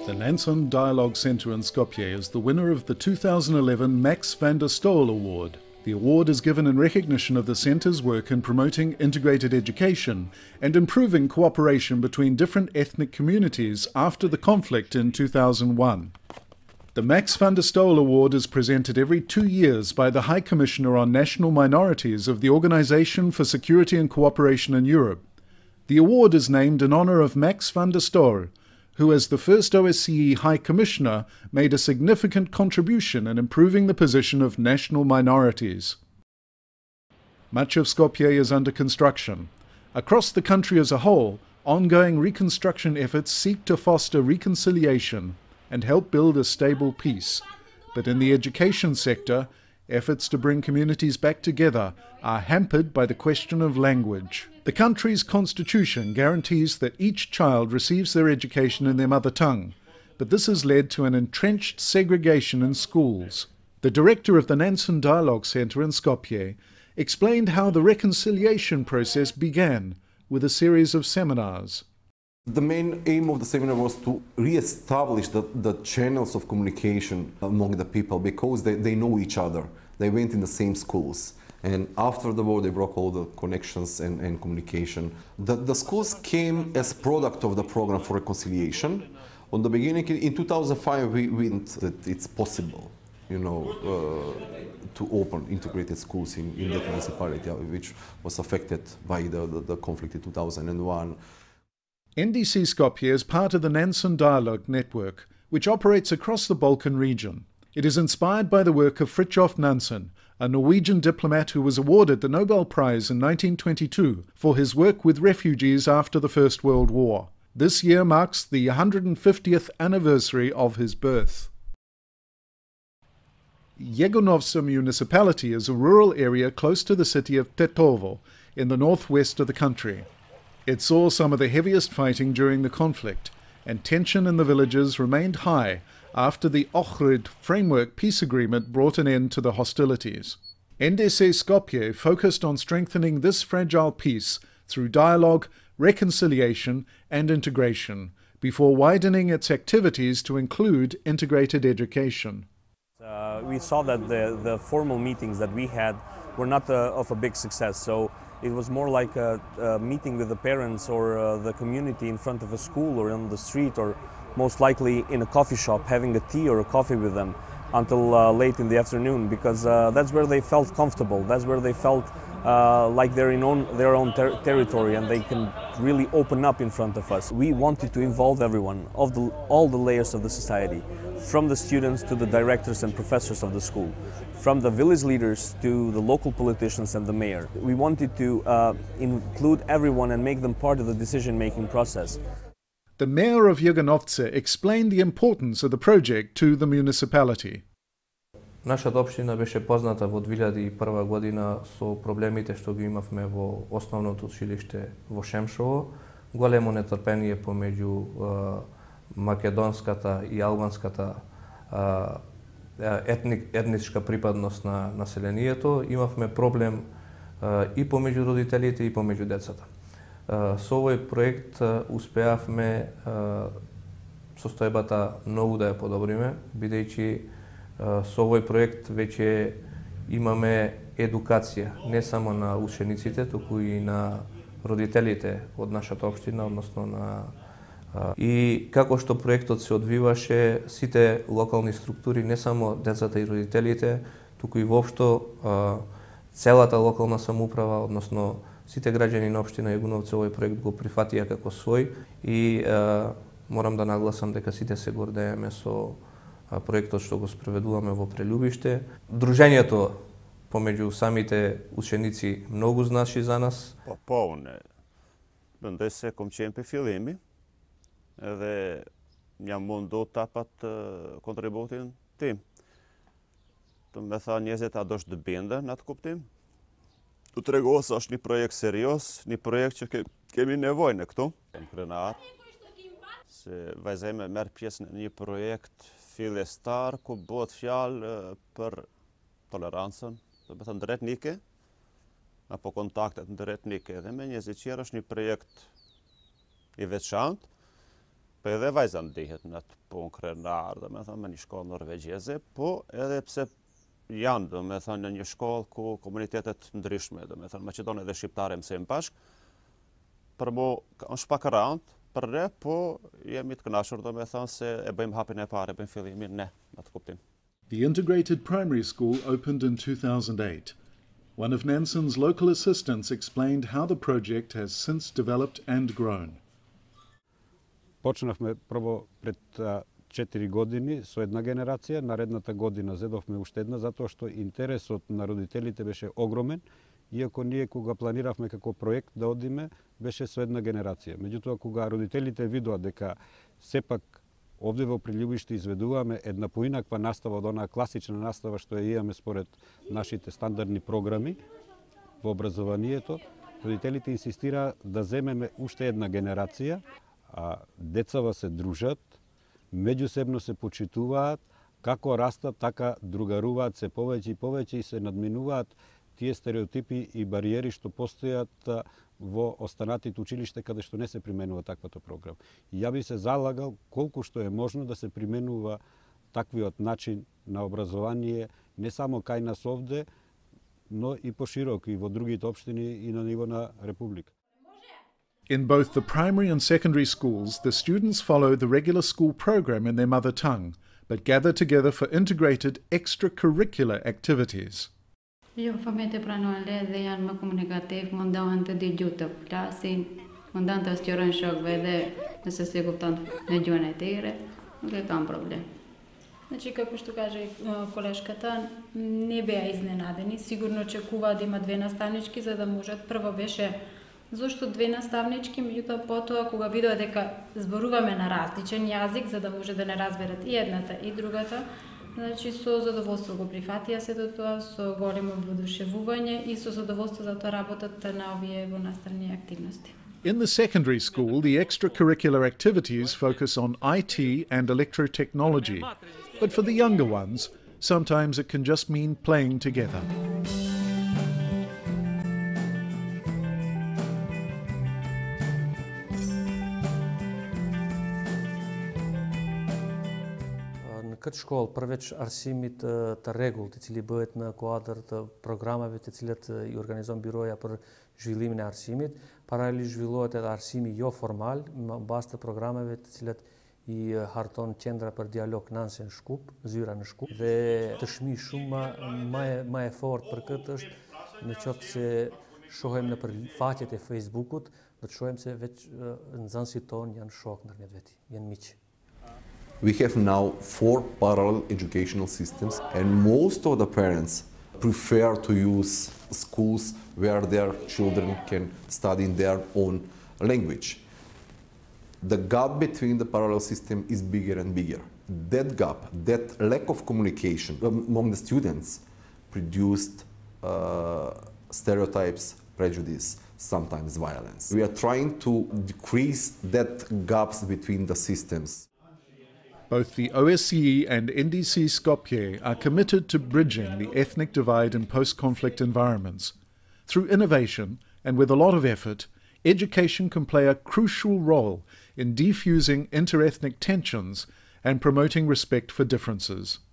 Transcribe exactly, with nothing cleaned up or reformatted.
The Nansen Dialogue Centre in Skopje is the winner of the two thousand eleven Max van der Stoel Award. The award is given in recognition of the centre's work in promoting integrated education and improving cooperation between different ethnic communities after the conflict in two thousand one. The Max van der Stoel Award is presented every two years by the High Commissioner on National Minorities of the Organisation for Security and Cooperation in Europe. The award is named in honour of Max van der Stoel, who as the first O S C E High Commissioner made a significant contribution in improving the position of national minorities. Much of Skopje is under construction. Across the country as a whole, ongoing reconstruction efforts seek to foster reconciliation and help build a stable peace. But in the education sector, efforts to bring communities back together are hampered by the question of language. The country's constitution guarantees that each child receives their education in their mother tongue, but this has led to an entrenched segregation in schools. The director of the Nansen Dialogue Centre in Skopje explained how the reconciliation process began with a series of seminars. The main aim of the seminar was to re-establish the, the channels of communication among the people, because they, they know each other. They went in the same schools. And after the war, they broke all the connections and, and communication. The, the schools came as product of the program for reconciliation. On the beginning, in two thousand five, we went that it's possible, you know, uh, to open integrated schools in, in that municipality, which was affected by the, the, the conflict in two thousand one. N D C Skopje is part of the Nansen Dialogue Network, which operates across the Balkan region. It is inspired by the work of Fridtjof Nansen, a Norwegian diplomat who was awarded the Nobel Prize in nineteen twenty-two for his work with refugees after the First World War. This year marks the one hundred fiftieth anniversary of his birth. Jegunovce municipality is a rural area close to the city of Tetovo, in the northwest of the country. It saw some of the heaviest fighting during the conflict, and tension in the villages remained high after the Ohrid Framework Peace Agreement brought an end to the hostilities. N D C Skopje focused on strengthening this fragile peace through dialogue, reconciliation and integration, before widening its activities to include integrated education. Uh, we saw that the, the formal meetings that we had were not uh, of a big success, so it was more like a, a meeting with the parents or uh, the community in front of a school or on the street, or most likely in a coffee shop, having a tea or a coffee with them until uh, late in the afternoon, because uh, that's where they felt comfortable, that's where they felt uh, like they're in own, their own ter territory and they can really open up in front of us. We wanted to involve everyone, of the, all the layers of the society, from the students to the directors and professors of the school, from the village leaders to the local politicians and the mayor. We wanted to uh, include everyone and make them part of the decision-making process. The mayor of Jegunovce explained the importance of the project to the municipality. Нашата општина беше позната во две илјади и прва година со проблемите што ги имавме во основното училиште во Шемшово, големо нетрпение помеѓу е, македонската и албанската е, етник, етничка припадност на населението. Имавме проблем е, и помеѓу родителите и помеѓу децата. Со овој проект успеавме состојбата многу да ја подобриме, бидејќи со овој проект веќе имаме едукација не само на учениците, туку и на родителите од нашата општина, односно на и како што проектот се одвиваше, сите локални структури, не само децата и родителите, туку и воопшто целата локална самоуправа, односно сите граѓани на општина Јегуновце овој проект го прифатија како свој и е, морам да нагласам дека сите се гордееме со проектот што го спроведуваме во Прелюбиште. Дружењето помеѓу самите ученици многу значи за нас. Попълне. Bëndoj se kom qenë për fillimi edhe jam mundu të apat kontributin tim. Të me tha njerëzit a do të binde në atë kuptim. Tu të regohë se është një projekt serios, një projekt që ke, kemi nevojë në këtu. Kem krenar, se vajzeme merë pjesë në një projekt fillestar ku bëhet fjalë për tolerancën, do të thënë ndërretnike, apo kontaktet ndërretnike. Dhe me njerëzit tjerë është një projekt i veçantë, edhe vajza ndihet në atë punë krenar, dhe me thënë me një shkollë norvegjeze, po edhe pse janë, dhe me thënë, në një shkollë ku komunitetet ndryshme, dhe me thënë, Maqedone dhe Shqiptare mësejnë bashkë, për mu është pak rëndë, për re, po jemi të kënaqur, dhe me thënë, se e bëjmë hapin e parë, e bëjmë fillimin ne, në të kuptim. The integrated primary school opened in two thousand eight. One of Nanson's local assistants explained how the project has since developed and grown. Почнавме прво пред четири години со една генерација, наредната година зедовме уште една, затоа што интересот на родителите беше огромен, иако ние кога планиравме како проект да одиме, беше со една генерација. Меѓутоа, кога родителите видоа дека сепак овде во Приљубиште изведуваме една поинаква настава од онаа класична настава што ја имаме според нашите стандардни програми во образованието, родителите инсистира да земеме уште една генерација, а децава се дружат, меѓусебно се почитуваат, како растат, така другаруваат се повеќе и повеќе и се надминуваат тие стереотипи и бариери што постојат во останатите училишта каде што не се применува таквата програма. И ја би се залагал колку што е можно да се применува таквиот начин на образование не само кај нас овде, но и пошироко и во другите општини и на ниво на Република. In both the primary and secondary schools, the students follow the regular school program in their mother tongue, but gather together for integrated extracurricular activities. Jo, fëmijët e pranojnë le dhe janë më komunikativ, mundohen të digjutë të flasin, mundohen të sqarojnë shokëve dhe nëse se kupton në gjuhën e tyre, nuk e kanë problem. Значи, како што каже колешката, не беа изненадени. Сигурно очекуваа да има две наставнички, за да можат. Прво беше зошто две наставнички, меѓутоа потоа кога видоа дека зборуваме на различен јазик, за да може да не разберат и едната и другата, значи со задоволство го прифатија сето тоа, со големо воодушевување и со задоволство за тоа работат на овие во наставни активности. In the secondary school, the extracurricular activities focus on I T and electrotechnology, but for the younger ones, sometimes it can just mean playing together. Këtë shkollë, përveç arsimit të rregullt i cili bëhet në kuadër të programeve të cilat i organizon Biroja për zhvillimin e arsimit, paralelisht zhvillohet edhe arsimi jo formal në bazë të programeve të cilat i harton Qendra për Dialog Nansen Shkup, Zyra në Shkup, dhe dëshmi shumë më më e fortë për këtë është në qoftë se shohem në për faqet e Facebookut, do të shohem se veç nxënësit tonë janë shok ndërmjet veti, janë miq. We have now four parallel educational systems, and most of the parents prefer to use schools where their children can study in their own language. The gap between the parallel system is bigger and bigger. That gap, that lack of communication among the students produced uh, stereotypes, prejudice, sometimes violence. We are trying to decrease that gaps between the systems. Both the O S C E and N D C Skopje are committed to bridging the ethnic divide in post-conflict environments. Through innovation and with a lot of effort, education can play a crucial role in defusing inter-ethnic tensions and promoting respect for differences.